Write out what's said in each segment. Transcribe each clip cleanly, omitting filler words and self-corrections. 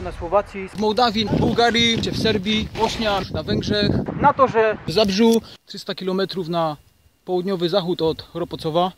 się na Słowacji, w Mołdawii, w Bułgarii, w Serbii, Bośnia, na Węgrzech, na torze w Zabrzu, 300 km na południowy zachód od Choropocowa.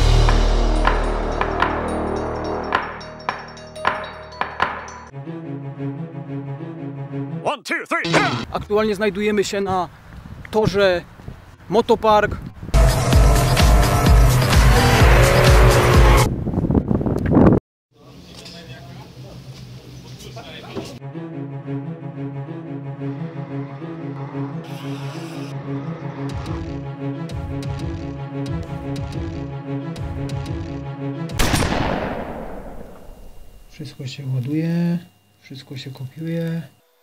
Aktualnie znajdujemy się na torze Motopark. Wszystko się ładuje, wszystko się kopiuje.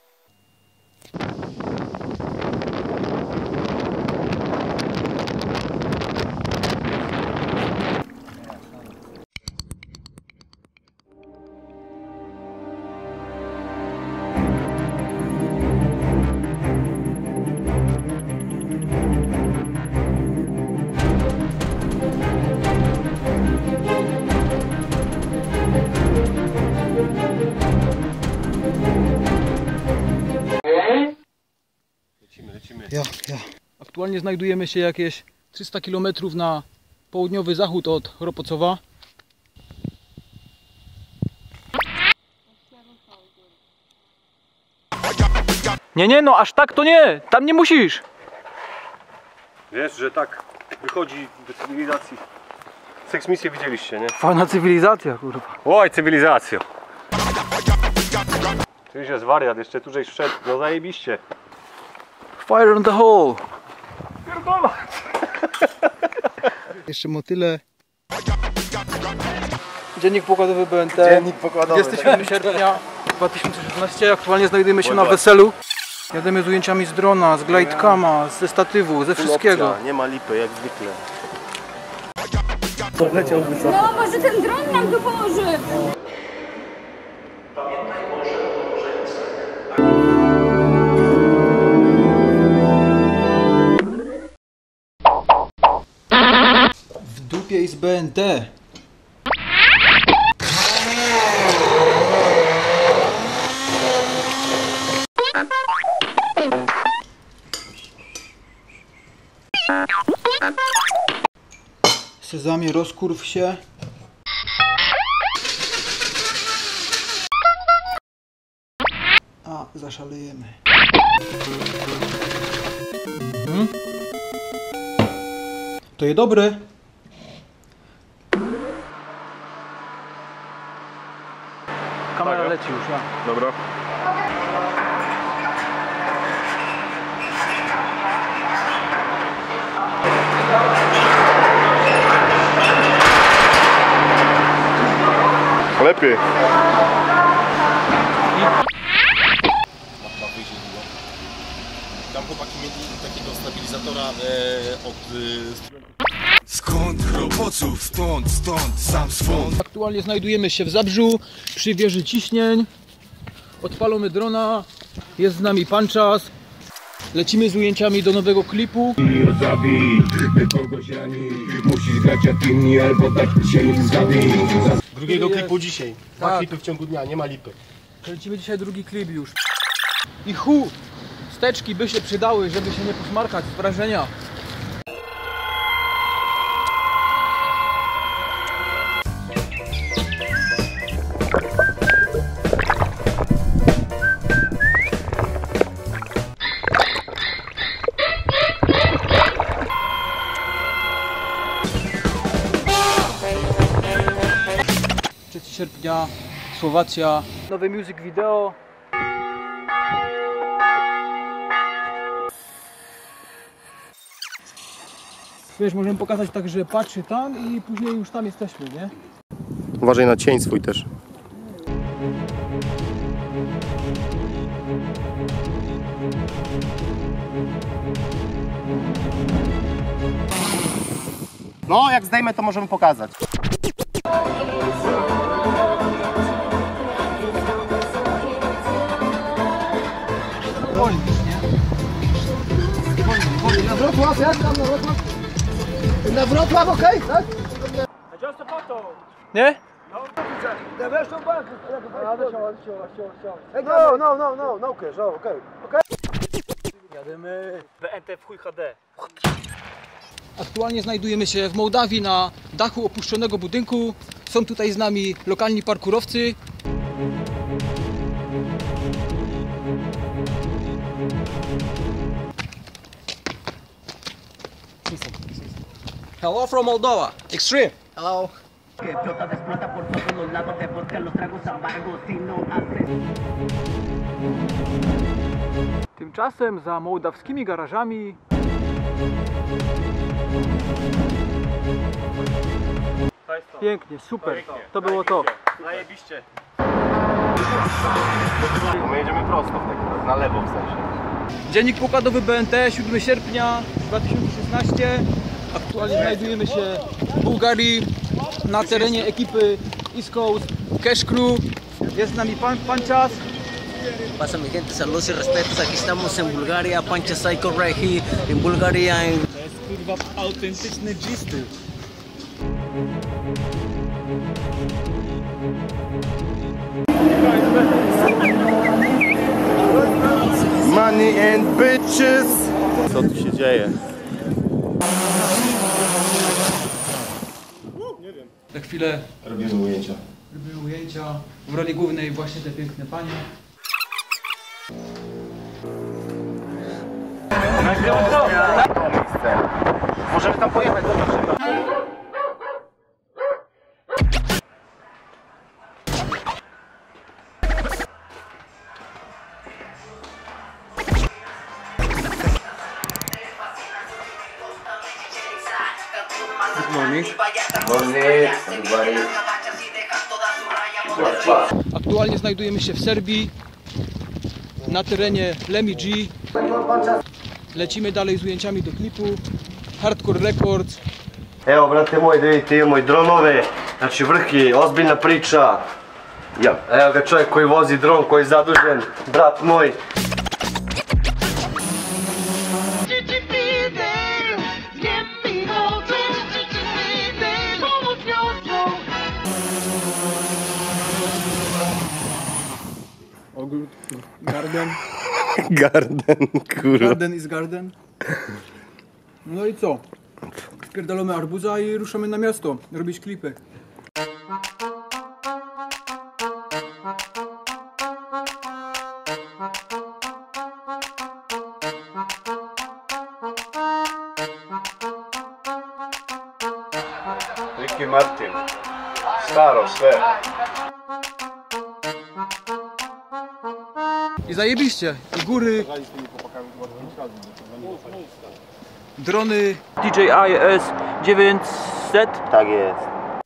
Ja. Aktualnie znajdujemy się jakieś 300 km na południowy zachód od Choropocowa. Nie, no aż tak to nie! Tam nie musisz! Wiesz, że tak wychodzi do cywilizacji. Seksmisję widzieliście, nie? Fajna cywilizacja, kurwa. Oj, cywilizacja! Czyś jest wariat, jeszcze tu żeś wszedł, no zajebiście. Fire on the hole! Pierdolę! Jeszcze motyle. Dziennik pokładowy BNT. Dziennik pokładowy. 27 sierpnia 2016. Aktualnie znajdujemy się na weselu. Jademy z ujęciami z drona, z glidecama, ze statywu, ze wszystkiego. Nie ma lipy, jak zwykle. No, może ten dron nam tu pomoże. W dupie i z BNT. Sezamie, rozkurw się. A, zaszalejemy. To jest dobre. Kamera leci już, ja. Dobra. Lepiej. Tam chłopaki mieli takiego stabilizatora od... Skąd Chropoców? Stąd, sam swąd. Aktualnie znajdujemy się w Zabrzu, przy wieży ciśnień. Odpalamy drona, jest z nami Pan Czas. Lecimy z ujęciami do nowego klipu. Drugiego klipu dzisiaj. Dwa Tak. klipy w ciągu dnia, nie ma lipy. Kręcimy dzisiaj drugi klip już. I wsteczki by się przydały, żeby się nie posmarkać z wrażenia. Sierpnia, Słowacja, nowy music video. Wiesz, możemy pokazać tak, że patrzy tam i później już tam jesteśmy, nie? Uważaj na cień swój też. No, jak zdejmę, to możemy pokazać. Na Wrocław, jak tam na Wrocław? Na Wrocław, okej, tak? Nie? No cash, okej. Jadymy. BNT w chuj HD. Aktualnie znajdujemy się w Mołdawii na dachu opuszczonego budynku. Są tutaj z nami lokalni parkurowcy. Hello from Moldova. Extreme. Hello. Tymczasem za mołdawskimi garażami pięknie, super. To było to. Zajebiście. My jedziemy prosto w takim razie, na lewo w sensie. Dziennik pokładowy BNT, 7 sierpnia 2016. Aktualnie znajdujemy się w Bułgarii na terenie ekipy East Coast Cash Crew. Jest z nami Panchas. Pasa mi gente, saludos y respetos. Aquí estamos en Bulgaria, Pancha Psycho right here en Bulgaria. To jest kurwa autentyczny G-styl. Money and bitches. Co tu się dzieje? Za chwilę Robimy ujęcia. robimy ujęcia. W roli głównej właśnie te piękne panie. Możemy tam pojechać, zobaczymy. Aktualnie znajdujemy się w Serbii na terenie Lemmy G. Lecimy dalej z ujęciami do klipu. Hardcore Records. Evo, brate moj, da vidite, imamo i dronove, znači vrh je ozbiljna priča. Ja. Evo ga čovjek koji vozi dron, koji je zadužen, brat moj. Garden. Garden, kurwa. Garden is garden. No i co? Wpierdolamy arbuza i ruszamy na miasto robić klipy. Ricky Martin. Staro, sve. I zajebiście. I góry. Drony DJI S900. Tak jest.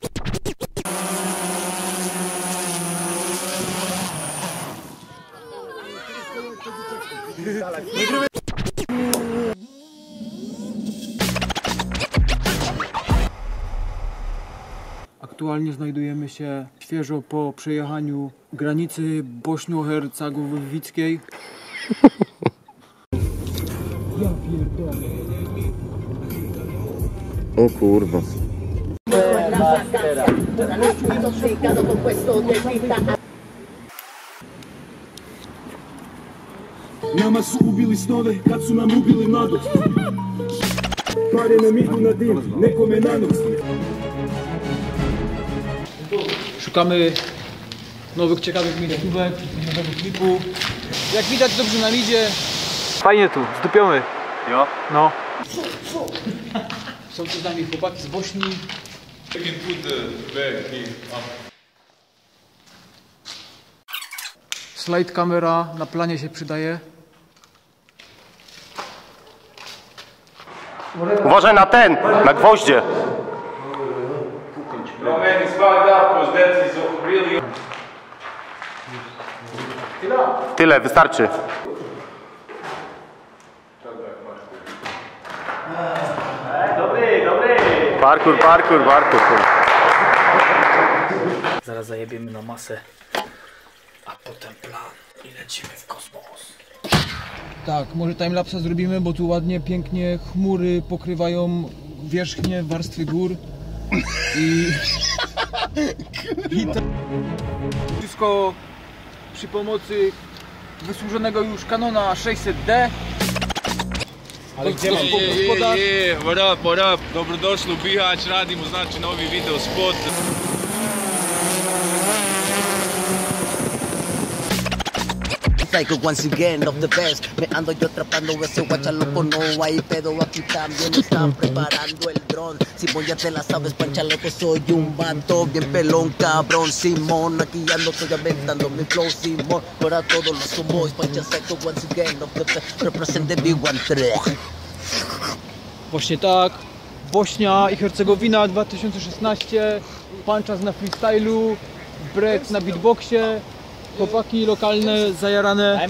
Aktualnie znajdujemy się świeżo po przejechaniu granicy bośno-hercegowickiej. Ja pierdolę. O kurwa. Nama su ubili snove kad su nam ubili mladost. Pare nam idu na dim, nekome na nos. Szukamy nowych, ciekawych miniaturek, nowego klipu. Jak widać, dobrze nam idzie. Fajnie tu, zdupiony. Jo. No. Są tu z nami chłopaki z Bośni. Slide kamera na planie się przydaje. Uważaj na ten, na gwoździe. Tyle, wystarczy. Parkour. Zaraz zajebiemy na masę, a potem plan i lecimy w kosmos. Tak, może timelapsa zrobimy, bo tu ładnie, pięknie chmury pokrywają wierzchnie warstwy gór i I to wszystko przy pomocy wysłużonego już Canona 600D. Ale gdzie mam gospodarz? What up? Dobrodošli u Bihać, radimo znači novi video spot. Psycho once again of the best. Me ando yo atrapando ese guacha loco, no hay pedo. Aquí también están preparando el dron. Simón, ya te la sabes, pancha loco, soy un vato bien pelón, cabrón. Simón, aquí ando, estoy aventando mi flow, Simón. Para todos los homeboys, pancha psycho once again of the best. Represent the big one. Właśnie tak. Bośnia i Hercegowina 2016. Panczas na freestylu. Brek na beatboxie. Chłopaki lokalne, zajarane.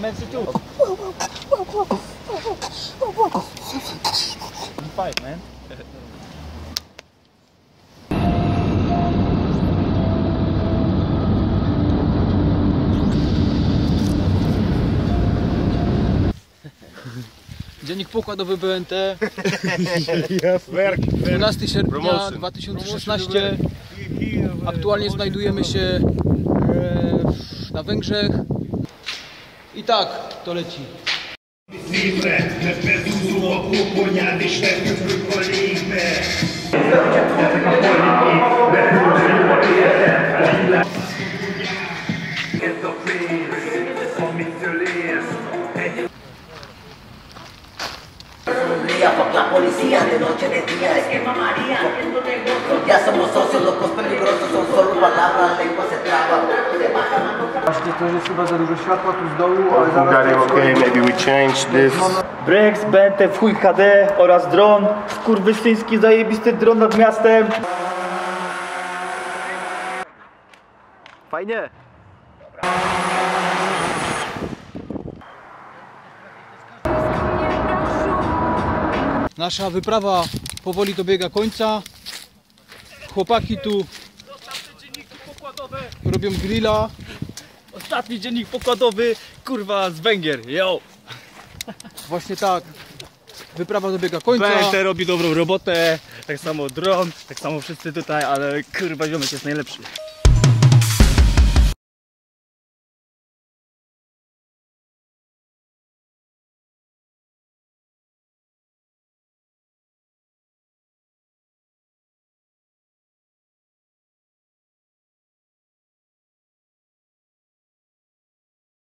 Dziennik pokładowy BNT. 12 sierpnia 2016. Aktualnie znajdujemy się na Węgrzech. I tak to leci. La policía de noche de día es que mamaría. Ya somos socios, locos peligrosos, son solo palabras, lengua se traba. Właśnie to jest chyba za dużo światła tu z dołu, ale zaraz... Bulgaria, okay, maybe we change this. Brex, BNT w chuj HD oraz dron. Skurwysyński zajebisty dron nad miastem. Fajnie. Nasza wyprawa powoli dobiega końca. Chłopaki tu robią grilla. Ostatni dziennik pokładowy, kurwa, z Węgier, yo! Właśnie tak. Wyprawa dobiega końca. BNT robi dobrą robotę, tak samo dron, tak samo wszyscy tutaj, ale kurwa ziomek jest najlepszy.